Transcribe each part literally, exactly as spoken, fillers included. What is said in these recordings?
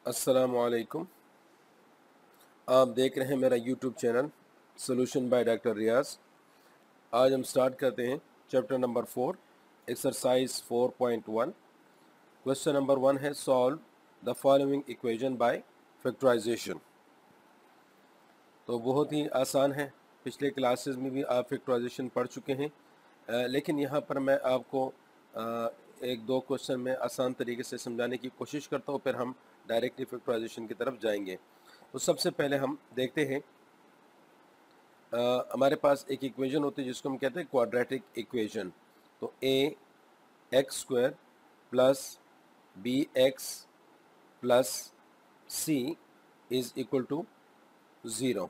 अस्सलामुअलैकुम। आप देख रहे हैं मेरा YouTube channel solution by doctor Riyaz. आज हम स्टार्ट करते हैं chapter number four, exercise four point one. Question number one है solve the following equation by factorisation. तो बहुत ही आसान है, पिछले क्लासेस में भी आप फैक्टराइजेशन पढ़ चुके हैं, आ, लेकिन यहाँ पर मैं आपको आ, एक दो क्वेश्चन में आसान तरीके से समझाने की कोशिश करता हूँ, फिर हम डायरेक्टली फैक्टराइजेशन की तरफ जाएंगे। तो सबसे पहले हम देखते हैं, uh, हमारे पास एक इक्वेशन होती है जिसको हम कहते हैं क्वाड्रेटिक इक्वेशन। तो a x square plus b x plus c is equal to zero.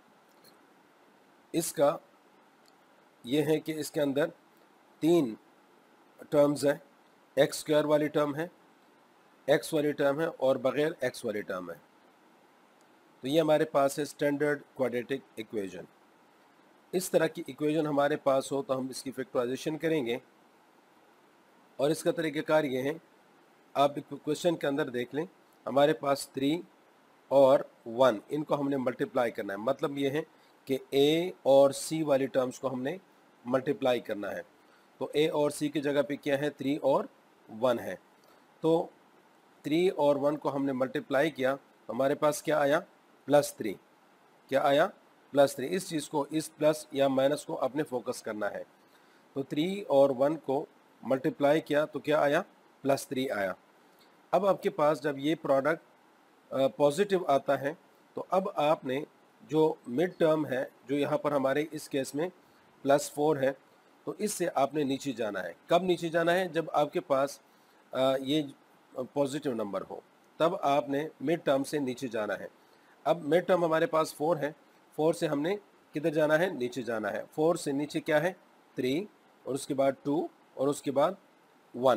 इसका ये है कि इसके अंदर तीन टर्म्स हैं, एक्स स्क्वायर वाली टर्म है, एक्स वाली टर्म है और बगैर एक्स वाली टर्म है। तो ये हमारे पास है स्टैंडर्ड क्वाड्रेटिक इक्वेशन। इस तरह की इक्वेशन हमारे पास हो तो हम इसकी फैक्टराइजेशन करेंगे, और इसका तरीक़ाकार ये है, आप क्वेश्चन के अंदर देख लें, हमारे पास थ्री और वन, इनको हमने मल्टीप्लाई करना है। मतलब ये है कि ए और सी वाली टर्म्स को हमने मल्टीप्लाई करना है। तो ए और सी की जगह पे क्या है, थ्री और वन है। तो थ्री और वन को हमने मल्टीप्लाई किया, हमारे पास क्या आया, प्लस थ्री। क्या आया, प्लस थ्री। इस चीज़ को, इस प्लस या माइनस को अपने फोकस करना है। तो थ्री और वन को मल्टीप्लाई किया तो क्या आया, प्लस थ्री आया। अब आपके पास जब ये प्रोडक्ट पॉजिटिव आता है तो अब आपने जो मिड टर्म है, जो यहाँ पर हमारे इस केस में प्लस फोर है, तो इससे आपने नीचे जाना है। कब नीचे जाना है, जब आपके पास आ, ये पॉजिटिव नंबर हो, तब आपने मिड टर्म से नीचे जाना है। अब मिड टर्म हमारे पास फोर है, फोर से हमने किधर जाना है, नीचे जाना है। फोर से नीचे क्या है, थ्री, और उसके बाद टू, और उसके बाद वन,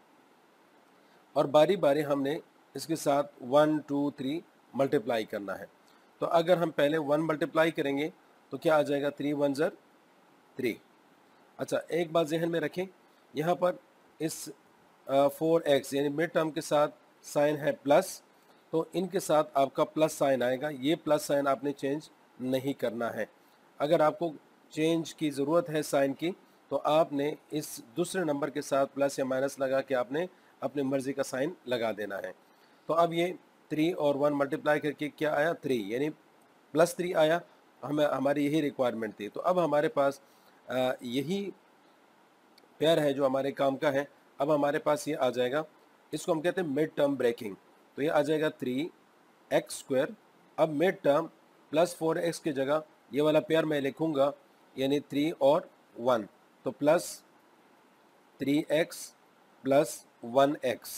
और बारी बारी हमने इसके साथ वन टू थ्री मल्टीप्लाई करना है। तो अगर हम पहले वन मल्टीप्लाई करेंगे तो क्या आ जाएगा, थ्री वन ज़र थ्री। अच्छा, एक बात जहन में रखें, यहाँ पर इस फोर एक्स यानी मिड टर्म के साथ साइन है प्लस, तो इनके साथ आपका प्लस साइन आएगा। ये प्लस साइन आपने चेंज नहीं करना है। अगर आपको चेंज की ज़रूरत है साइन की, तो आपने इस दूसरे नंबर के साथ प्लस या माइनस लगा के आपने अपनी मर्ज़ी का साइन लगा देना है। तो अब ये थ्री और वन मल्टीप्लाई करके क्या आया, थ्री, यानी प्लस थ्री आया। हमें, हमारी यही रिक्वायरमेंट थी। तो अब हमारे पास आ, यही पेयर है जो हमारे काम का है। अब हमारे पास ये आ जाएगा, इसको हम कहते हैं मिड टर्म ब्रेकिंग। तो ये आ जाएगा थ्री एक्स स्क्वायर। अब mid term plus four x की जगह ये वाला पेयर मैं लिखूंगा, यानी थ्री और वन, तो plus three x plus one x,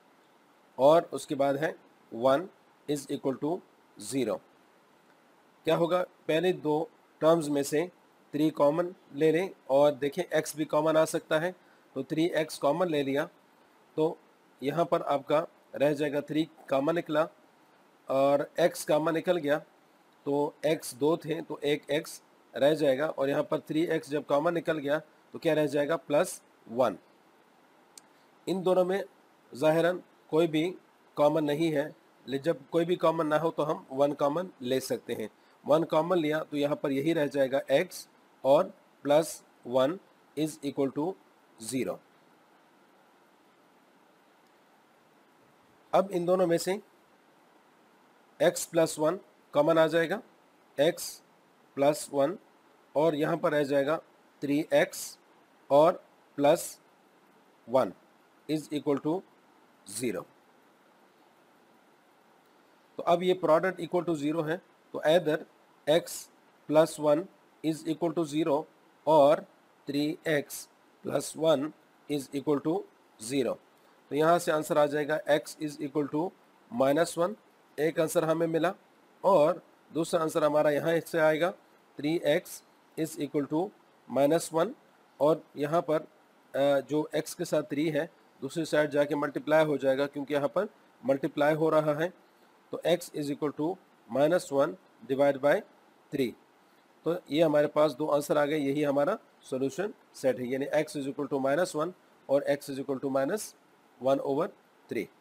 और उसके बाद है one is equal to zero. क्या होगा, पहले दो टर्म्स में से थ्री कॉमन ले लें, और देखें एक्स भी कॉमन आ सकता है। तो थ्री एक्स कॉमन ले लिया, तो यहाँ पर आपका रह जाएगा, थ्री कॉमन निकला और एक्स कॉमन निकल गया। तो एक्स दो थे तो एक एक्स रह जाएगा, और यहाँ पर थ्री एक्स जब कॉमन निकल गया तो क्या रह जाएगा, प्लस वन। इन दोनों में ज़ाहिरन कोई भी कॉमन नहीं है, लेकिन जब कोई भी कॉमन ना हो तो हम वन कॉमन ले सकते हैं। वन कॉमन लिया तो यहाँ पर यही रह जाएगा x, और plus one is equal to zero. अब इन दोनों में से x प्लस वन कॉमन आ जाएगा, x प्लस वन, और यहाँ पर रह जाएगा थ्री एक्स और plus one is equal to zero. तो अब ये प्रोडक्ट इक्वल टू ज़ीरो है, तो either x plus one is equal to zero और three x plus one is equal to zero. तो यहाँ से आंसर आ जाएगा x is equal to minus one, एक आंसर हमें मिला, और दूसरा आंसर हमारा यहाँ से आएगा three x is equal to minus one, और यहाँ पर जो x के साथ थ्री है दूसरी साइड जाके मल्टीप्लाई हो जाएगा, क्योंकि यहाँ पर मल्टीप्लाई हो रहा है। तो x is equal to minus one divide by three. तो ये हमारे पास दो आंसर आ गए, यही हमारा सॉल्यूशन सेट है, यानी x is equal to minus one और x is equal to minus one over three.